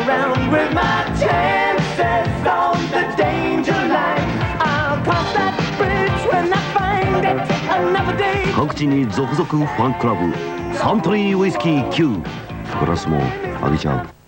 around with my chances on the danger line. I'll cross that bridge when I find it another day. 各地に続々ファンクラブサントリーウイスキー Q グラスもあげちゃう。